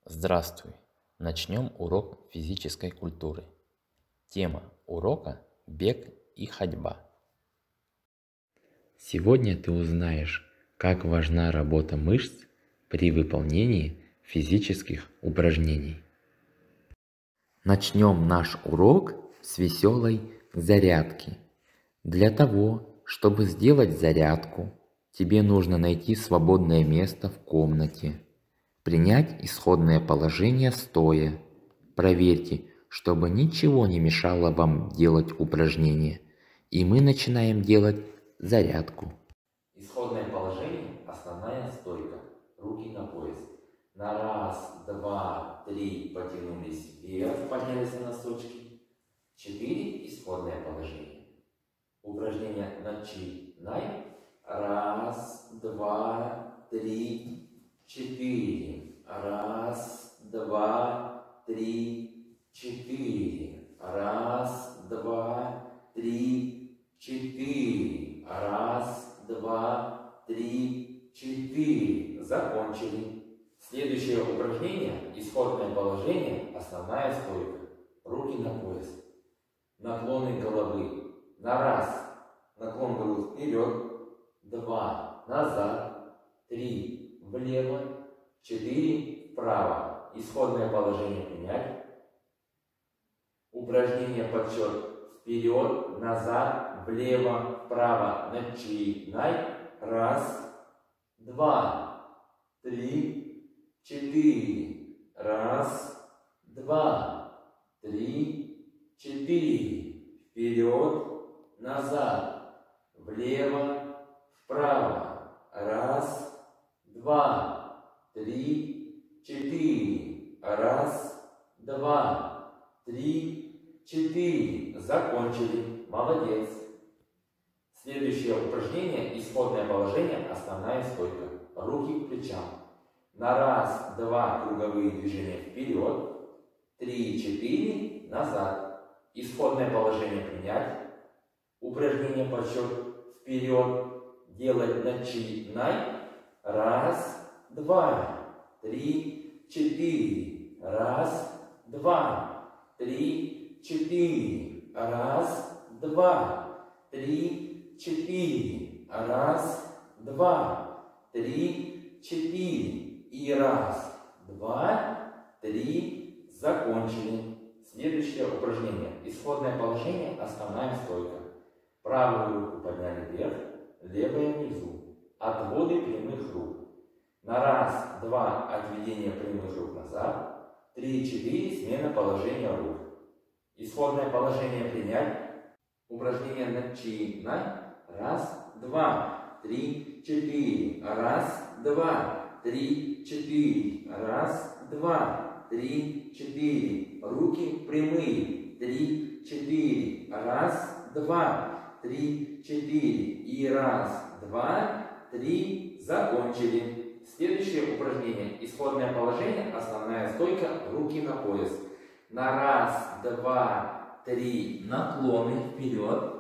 Здравствуй! Начнем урок физической культуры. Тема урока – бег и ходьба. Сегодня ты узнаешь, как важна работа мышц при выполнении физических упражнений. Начнем наш урок с веселой зарядки. Для того, чтобы сделать зарядку, тебе нужно найти свободное место в комнате. Принять исходное положение стоя. Проверьте, чтобы ничего не мешало вам делать упражнения. И мы начинаем делать зарядку. Исходное положение – основная стойка. Руки на пояс. На раз, два, три потянулись вверх, поднялись на носочки. 4 исходное положение. Упражнение начинай. Раз, два, три, 4. Раз, два, три, 4. Раз, два, три, 4. Раз, два, три, 4. Закончили. Следующее упражнение – исходное положение, основная стойка. Руки на пояс. Наклоны головы. На раз. Наклон головы вперед. 2. Назад. 3. Влево. 4. Вправо. Исходное положение принять. Упражнение подсчет вперед, назад, влево, вправо. Начинай. Раз. 2. 3. 4. Раз. 2. 3. 4. Вперед. Назад, влево, вправо. Раз, два, три, 4. Раз, два, три, 4. Закончили. Молодец. Следующее упражнение – исходное положение, основная стойка. Руки к плечам. На раз, два круговые движения вперед. 3, 4. Назад. Исходное положение принять. Упражнение подсчет вперед. Делать начинай. Раз, два, три, 4. Раз, два, три, 4. Раз, два, три, 4. Раз, два, три, 4. И раз, два, три. Закончили. Следующее упражнение. Исходное положение, основная стойка. Правую руку подняли вверх, левая внизу. Отводы прямых рук. На раз, два отведение прямых рук назад. 3, 4 смена положения рук. Исходное положение принять. Упражнение начинай. Раз, два, три, 4. Раз, два, три, 4. Раз, два, три, 4. Руки прямые. 3, 4. Раз, два, 3, 4. И раз, два, три. Закончили. Следующее упражнение. Исходное положение, основная стойка, руки на пояс. На раз, два, три наклоны вперед.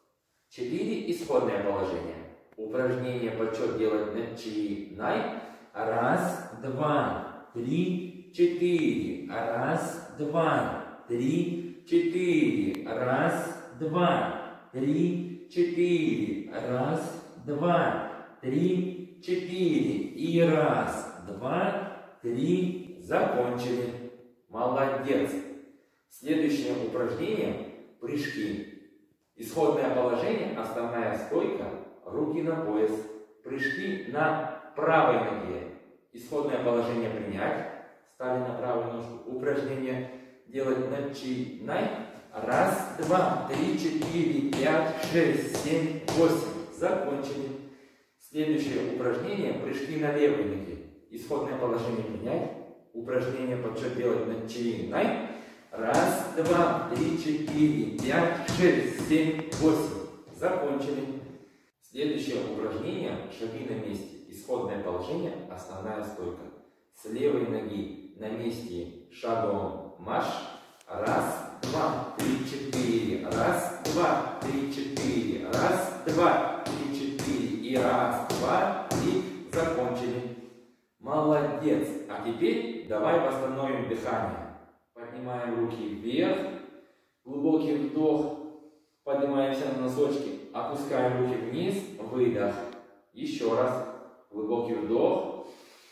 4 исходное положение. Упражнение подсчет делать начинай. Раз, два, три, 4. Раз, два, три, 4. Раз, два, три, 4. Раз, два, три, 4. И раз, два, три. Закончили. Молодец. Следующее упражнение – прыжки. Исходное положение, основная стойка, руки на пояс. Прыжки на правой ноге. Исходное положение принять. Стали на правую ножку. Упражнение делать начинай. Раз, два, три, 4, 5, 6, 7, 8. Закончили. Следующее упражнение – прыжки на левой ноге. Исходное положение принять. Упражнение подсчет делать начинай. Раз, два, три, 4, 5, 6, 7, 8. Закончили. Следующее упражнение – шаги на месте. Исходное положение, основная стойка. С левой ноги на месте шагом марш. Раз, два, три, 4. Раз, два, три, 4. Раз, два, три, 4. И раз, два, три. Закончили. Молодец. А теперь давай восстановим дыхание. Поднимаем руки вверх. Глубокий вдох. Поднимаемся на носочки. Опускаем руки вниз. Выдох. Еще раз. Глубокий вдох.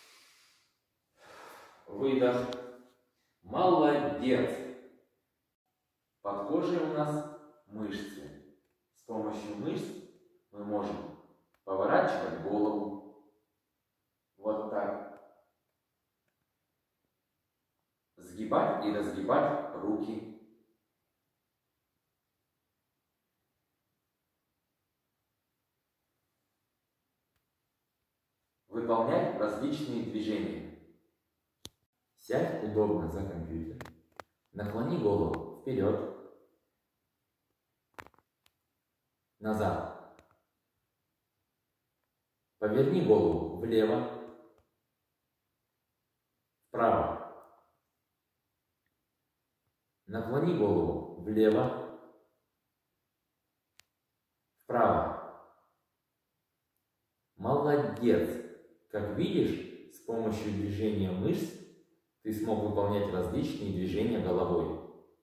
Выдох. Молодец. Под кожей у нас мышцы. С помощью мышц мы можем поворачивать голову. Вот так. Сгибать и разгибать руки. Выполнять различные движения. Сядь удобно за компьютер. Наклони голову вперед, назад. Поверни голову влево, вправо. Наклони голову влево, вправо. Молодец! Как видишь, с помощью движения мышц ты смог выполнять различные движения головой.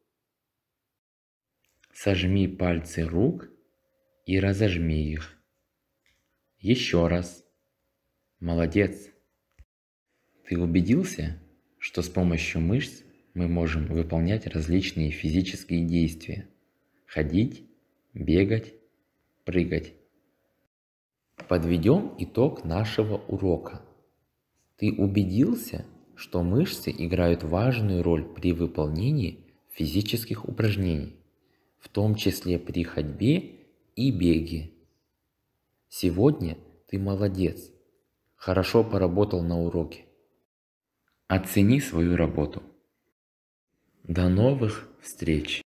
Сожми пальцы рук и разожми их. Еще раз. Молодец. Ты убедился, что с помощью мышц мы можем выполнять различные физические действия. Ходить, бегать, прыгать. Подведем итог нашего урока. Ты убедился, что мышцы играют важную роль при выполнении физических упражнений, в том числе при ходьбе и беге. Сегодня ты молодец, хорошо поработал на уроке. Оцени свою работу. До новых встреч!